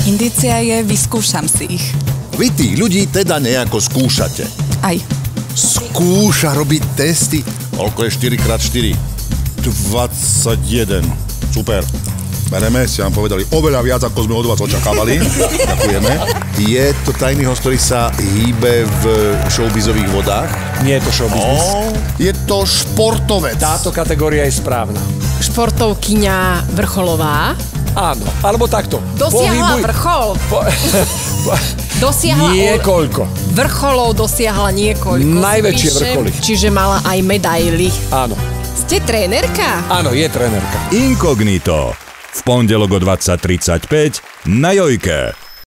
Indícia je, vyskúšam si ich. Vy tých ľudí teda nejako skúšate. Aj. Skúša robiť testy. Koľko je 4x4? 21. Super. Bereme, si vám povedali oveľa viac, ako sme od vás očakávali. Ďakujeme. Je to tajný host, ktorý sa hýbe v showbizových vodách? Nie je to showbiznis. Je to športovec. Táto kategória je správna. Športovkyňa vrcholová. Áno, alebo takto. Dosiahla vrchol. Dosiahla niekoľko. Vrcholov dosiahla niekoľko. Najväčšie vrcholy. Čiže mala aj medaily. Áno. Ste trénerka? Áno, je trénerka. Inkognito. V pondelok o 20:35 na Jojke.